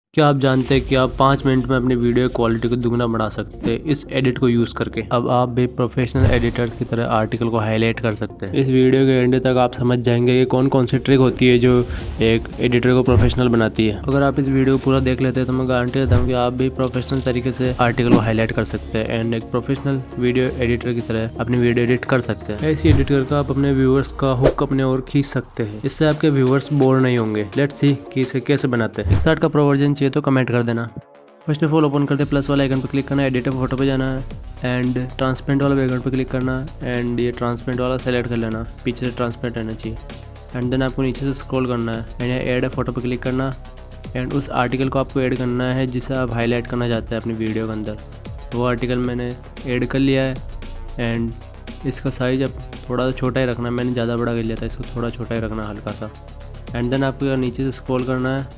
क्या आप जानते हैं कि आप 5 मिनट में अपनी वीडियो क्वालिटी को दुगना बढ़ा सकते हैं इस एडिट को यूज़ करके। अब आप भी प्रोफेशनल एडिटर की तरह आर्टिकल को हाईलाइट कर सकते हैं। इस वीडियो के एंड तक आप समझ जाएंगे कि कौन कौन सी ट्रिक होती है जो एक एडिटर को प्रोफेशनल बनाती है। अगर आप इस वीडियो को पूरा देख लेते हैं तो मैं गारंटी देता हूँ कि आप भी प्रोफेशनल तरीके से आर्टिकल को हाईलाइट कर सकते हैं एंड एक प्रोफेशनल वीडियो एडिटर की तरह अपनी वीडियो एडिट कर सकते हैं। ऐसी एडिट करके आप अपने व्यूअर्स का हुक अपने ओर खींच सकते हैं। इससे आपके व्यूअर्स बोर नहीं होंगे। लेट्स सी कि इसे कैसे बनाते हैं। स्टार्ट का प्रो वर्जन चाहिए तो कमेंट कर देना। फर्स्ट ऑफ ऑल ओपन करते प्लस वाला आइकन पर क्लिक करना है, एडिट फोटो पे जाना है एंड ट्रांसपेरेंट वाला बैकग्राउंड पे क्लिक करना है एंड ये ट्रांसपेरेंट वाला सेलेक्ट कर लेना, पीछे से ट्रांसपेरेंट रहना चाहिए एंड देन आपको नीचे से स्क्रॉल करना है एंड ऐड है फोटो पे क्लिक करना एंड उस आर्टिकल को आपको ऐड करना है जिसे आप हाईलाइट करना चाहते हैं अपनी वीडियो के अंदर। वो आर्टिकल मैंने ऐड कर लिया है एंड इसका साइज अब थोड़ा सा छोटा ही रखना है, मैंने ज़्यादा बड़ा कर लिया था, इसको थोड़ा छोटा ही रखना हल्का सा एंड देन आपको नीचे से स्क्रॉल करना है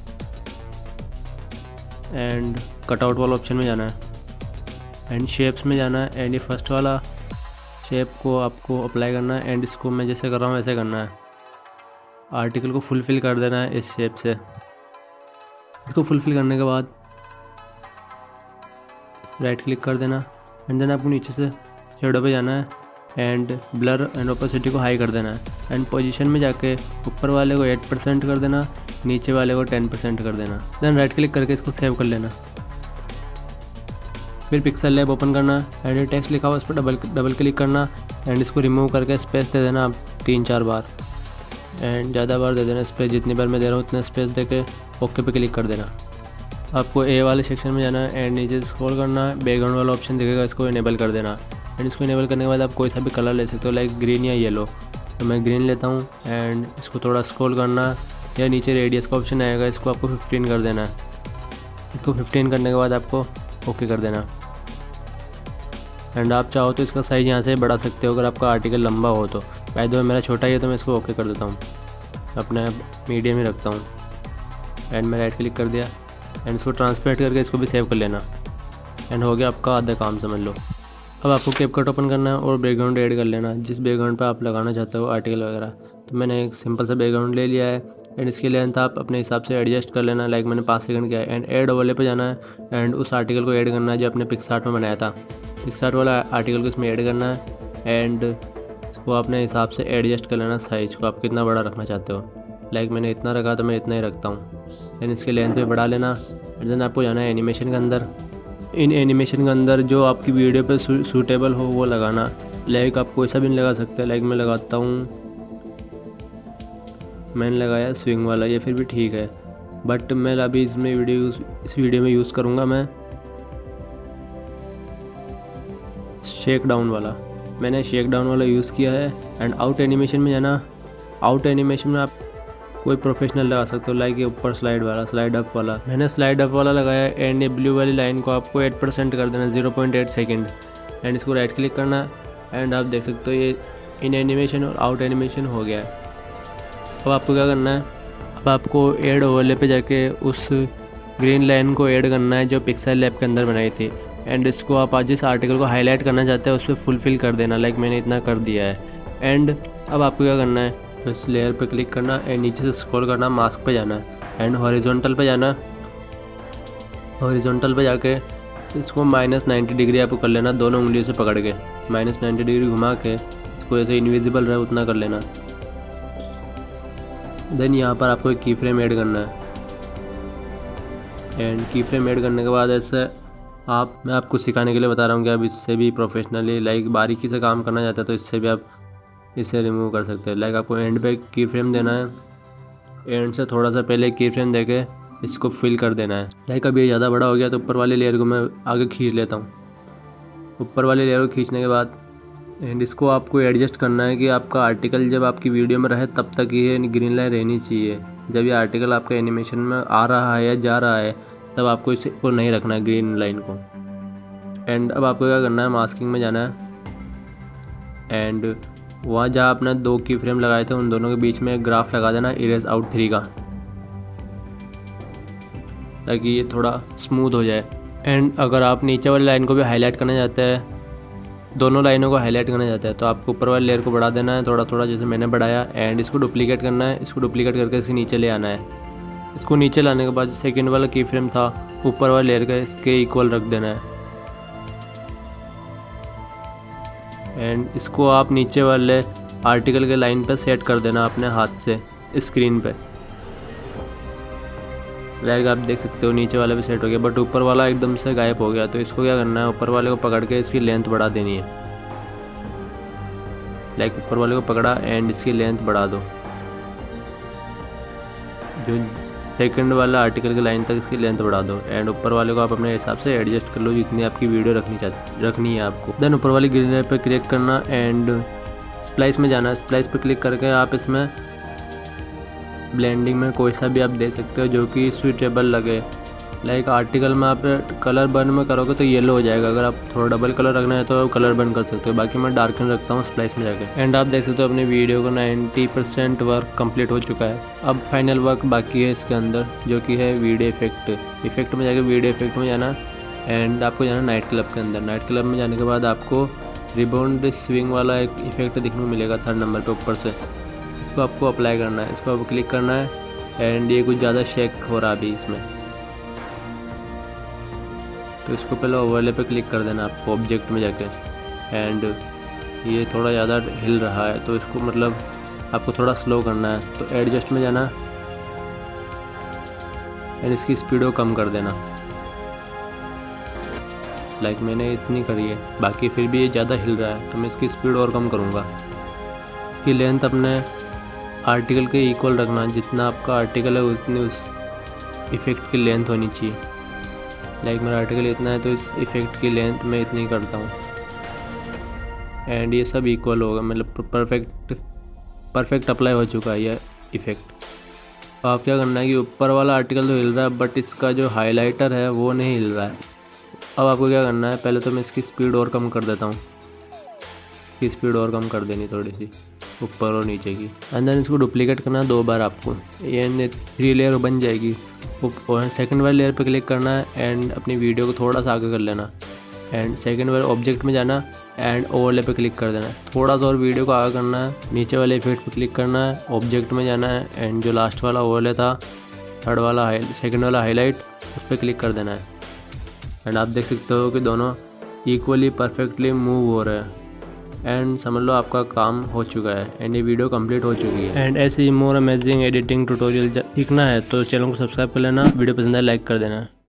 एंड कटआउट वाला ऑप्शन में जाना है एंड शेप्स में जाना है एंड ये फर्स्ट वाला शेप को आपको अप्लाई करना है एंड इसको मैं जैसे कर रहा हूँ वैसे करना है। आर्टिकल को फुलफ़िल कर देना है इस शेप से। इसको फुलफ़िल करने के बाद राइट क्लिक कर देना एंड देन आपको नीचे से शेडो पे जाना है एंड ब्लर एंड ओपेसिटी को हाई कर देना है एंड पोजीशन में जाके ऊपर वाले को 8% कर देना, नीचे वाले को 10% कर देना। देन राइट क्लिक करके इसको सेव कर लेना। फिर पिक्सल लैब ओपन करना एंड टेक्स्ट लिखा हुआ उस पर डबल क्लिक करना एंड इसको रिमूव करके स्पेस दे देना आप 3-4 बार एंड ज़्यादा बार दे देना स्पेस, जितनी बार मैं दे रहा हूँ उतना स्पेस दे के ओके पे क्लिक कर देना। आपको ए वाले सेक्शन में जाना है एंड नीचे स्क्रॉल करना है, बैकग्राउंड वाला ऑप्शन दिखेगा, इसको इनेबल कर देना एंड इसको इनेबल करने के बाद आप कोई सा भी कलर ले सकते हो लाइक ग्रीन या येलो। तो मैं ग्रीन लेता हूँ एंड इसको थोड़ा स्क्रॉल करना या नीचे रेडियस का ऑप्शन आएगा, इसको आपको 15 कर देना है। इसको 15 करने के बाद आपको ओके कर देना एंड आप चाहो तो इसका साइज़ यहाँ से बढ़ा सकते हो अगर आपका आर्टिकल लंबा हो तो। बाय द वे मेरा छोटा ही है तो मैं इसको ओके कर देता हूँ, अपने मीडियम ही रखता हूँ एंड मैं राइट क्लिक कर दिया एंड इसको ट्रांसपेरेंट करके इसको भी सेव कर लेना एंड हो गया आपका आधा काम समझ लो। अब आपको कैपकट ओपन करना है और बैकग्राउंड ऐड कर लेना जिस बैकग्राउंड पर आप लगाना चाहते हो आर्टिकल वगैरह। तो मैंने एक सिंपल सा बैकग्राउंड ले लिया है एंड इसकी लेंथ आप अपने हिसाब से एडजस्ट कर लेना, लाइक मैंने 5 सेकंड किया है एंड ऐड ओवरले पे जाना है एंड उस आर्टिकल को ऐड करना है जो अपने पिक्सआर्ट में बनाया था। पिक्सआर्ट वाला आर्टिकल को इसमें ऐड करना है एंड इसको अपने हिसाब से एडजस्ट कर लेना, साइज़ को आप कितना बड़ा रखना चाहते हो। लाइक मैंने इतना रखा तो मैं इतना ही रखता हूँ एंड इसके लेंथ पे बढ़ा लेना एंड देन आपको जाना है एनिमेशन के अंदर। इन एनिमेशन के अंदर जो आपकी वीडियो पे सूटेबल हो वो लगाना, लाइक आप कोई सा भी लगा सकते हैं। लाइक मैं लगाता हूँ, मैंने लगाया स्विंग वाला, ये फिर भी ठीक है बट मैं अभी इस वीडियो में यूज़ करूँगा मैं शेक डाउन वाला। मैंने शेक डाउन वाला यूज़ किया है एंड आउट एनिमेशन में जाना। आउट एनिमेशन में आप कोई प्रोफेशनल लगा सकते हो, लाइक ये ऊपर स्लाइड अप वाला मैंने स्लाइड अप वाला लगाया एंड ये ब्लू वाली लाइन को आपको 8% कर देना, 0.8 सेकेंड एंड इसको राइट क्लिक करना एंड आप देख सकते हो ये इन एनिमेशन और आउट एनिमेशन हो गया है। अब आपको क्या करना है, अब आपको ऐड ओवरले पे जाके उस ग्रीन लाइन को ऐड करना है जो पिक्सल लैब के अंदर बनाई थी एंड इसको आप आज जिस आर्टिकल को हाईलाइट करना चाहते हैं उस पर फुलफ़िल कर देना, लाइक मैंने इतना कर दिया है। एंड अब आपको क्या करना है, इस लेयर पे क्लिक करना एंड नीचे से स्क्रॉल करना, मास्क पे जाना एंड हॉरिजॉन्टल पे जाना। हॉरिजॉन्टल पे जाके इसको -90 डिग्री आपको कर लेना, दोनों उंगलियों से पकड़ के -90 डिग्री घुमा के इसको ऐसे इनविजिबल रहे उतना कर लेना। देन यहाँ पर आपको एक की फ्रेम ऐड करना है एंड की फ्रेम ऐड करने के बाद ऐसे मैं आपको सिखाने के लिए बता रहा हूँ कि आप इससे भी प्रोफेशनली लाइक बारीकी से काम करना चाहते हैं तो इससे भी आप इसे रिमूव कर सकते हैं। लाइक आपको एंड पे की फ्रेम देना है, एंड से थोड़ा सा पहले की फ्रेम देके इसको फिल कर देना है। लाइक अब ये ज़्यादा बड़ा हो गया तो ऊपर वाले लेयर को मैं आगे खींच लेता हूँ। ऊपर वाले लेयर को खींचने के बाद एंड इसको आपको एडजस्ट करना है कि आपका आर्टिकल जब आपकी वीडियो में रहे तब तक ये ग्रीन लाइन रहनी चाहिए। जब ये आर्टिकल आपका एनिमेशन में आ रहा है या जा रहा है तब आपको इसे को नहीं रखना है ग्रीन लाइन को। एंड अब आपको क्या करना है, मास्किंग में जाना है एंड वहाँ जहाँ आपने 2 की फ्रेम लगाए थे उन दोनों के बीच में एक ग्राफ लगा देना इरेज आउट 3 का, ताकि ये थोड़ा स्मूथ हो जाए। एंड अगर आप नीचे वाली लाइन को भी हाईलाइट करना चाहते हैं, दोनों लाइनों को हाईलाइट करना चाहते हैं तो आपको ऊपर वाले लेयर को बढ़ा देना है थोड़ा थोड़ा जैसे मैंने बढ़ाया एंड इसको डुप्लीकेट करना है। इसको डुप्लीकेट करके इसके नीचे ले आना है इसको नीचे लाने के बाद जो सेकंड वाला की फ्रेम था ऊपर वाला लेयर का इसके इक्वल रख देना है। एंड इसको आप नीचे वाले आर्टिकल के लाइन पे सेट कर देना अपने हाथ से स्क्रीन पे। लाइक आप देख सकते हो नीचे वाला भी सेट हो गया, बट ऊपर वाला एकदम से गायब हो गया। तो इसको क्या करना है, ऊपर वाले को पकड़ के इसकी लेंथ बढ़ा देनी है। लाइक ऊपर वाले को पकड़ा एंड इसकी लेंथ बढ़ा दो, जो सेकंड वाला आर्टिकल की लाइन तक इसकी लेंथ बढ़ा दो। एंड ऊपर वाले को आप अपने हिसाब से एडजस्ट कर लो जितनी आपकी वीडियो रखनी है आपको। देन ऊपर वाली ग्रीन लेयर पे क्लिक करना एंड स्प्लाइस में जाना। स्प्लाइस पे क्लिक करके आप इसमें ब्लेंडिंग में कोई सा भी आप दे सकते हो जो कि सूटेबल लगे। लाइक आर्टिकल में आप कलर बर्न में करोगे तो येलो हो जाएगा, अगर आप थोड़ा डबल कलर रखना है तो कलर बर्न कर सकते हो। बाकी मैं डार्कन रखता हूँ स्प्लाइस में जाके। एंड आप देख सकते हो अपनी वीडियो को 90% वर्क कंप्लीट हो चुका है। अब फाइनल वर्क बाकी है इसके अंदर, जो कि है वीडियो इफेक्ट में जाके वीडियो इफेक्ट में जाना एंड आपको जाना नाइट क्लब के अंदर। नाइट क्लब में जाने के बाद आपको रिबाउंड स्विंग वाला एक इफेक्ट देखने को मिलेगा 3rd नंबर पे ऊपर से। इसको आपको अप्लाई करना है, इसको आपको क्लिक करना है एंड ये कुछ ज़्यादा शेक हो रहा अभी इसमें, तो इसको पहले ओवरले पे क्लिक कर देना आपको ऑब्जेक्ट में जाके। एंड ये थोड़ा ज़्यादा हिल रहा है तो इसको मतलब आपको थोड़ा स्लो करना है, तो एडजस्ट में जाना एंड इसकी स्पीड को कम कर देना। लाइक मैंने इतनी करी है, बाकी फिर भी ये ज़्यादा हिल रहा है तो मैं इसकी स्पीड और कम करूँगा। इसकी लेंथ अपने आर्टिकल के इक्वल रखना, जितना आपका आर्टिकल है उतनी उस इफ़ेक्ट की लेंथ होनी चाहिए। लाइक मेरा आर्टिकल इतना है तो इस इफ़ेक्ट की लेंथ मैं इतनी करता हूँ एंड ये सब इक्वल होगा, मतलब परफेक्ट अप्लाई हो चुका है ये इफ़ेक्ट। तो आप क्या करना है कि ऊपर वाला आर्टिकल तो हिल रहा है बट इसका जो हाइलाइटर है वो नहीं हिल रहा है। अब आपको क्या करना है, पहले तो मैं इसकी स्पीड और कम कर देता हूँ, इसकी स्पीड और कम कर देनी थोड़ी सी ऊपर और नीचे की। एंड देन इसको डुप्लीकेट करना 2 बार आपको, ये 3 लेयर बन जाएगी। और सेकंड वाले लेयर पे क्लिक करना है एंड अपनी वीडियो को थोड़ा सा आगे कर लेना एंड सेकंड वाले ऑब्जेक्ट में जाना एंड ओवरले पे क्लिक कर देना है। थोड़ा सा और वीडियो को आगे करना है, नीचे वाले इफेक्ट पे क्लिक करना है, ऑब्जेक्ट में जाना है एंड जो लास्ट वाला ओवरले था सेकंड वाला हाईलाइट उस पर क्लिक कर देना है। एंड आप देख सकते हो कि दोनों इक्वली परफेक्टली मूव हो रहे हैं एंड समझ लो आपका काम हो चुका है एंड ये वीडियो कंप्लीट हो चुकी है। एंड ऐसे ही मोर अमेजिंग एडिटिंग ट्यूटोरियल सीखना है तो चैनल को सब्सक्राइब कर लेना, वीडियो पसंद है लाइक कर देना।